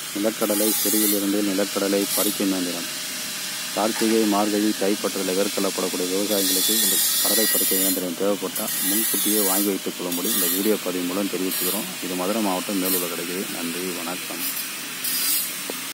நிலக்கடலை செடியிலிருந்து நிலக்கடலை பறிக்கும் இயந்திரம். கார்த்திகை, மார்கழி, தைப்பட்டத்தில் எதிர்கொள்ளப்படக்கூடிய விவசாயிகளுக்கு இந்த கடலை பறிக்கும் இயந்திரம் தேவைப்பட்டால் முன்கூட்டியே வாங்கி வைத்துக் கொள்ளும்படி இந்த வீடியோ பதிவு மூலம் தெரிவித்துக்கிறோம். இது மதுரை மாவட்டம் மேலூரில் கிடைக்குது. நன்றி, வணக்கம்.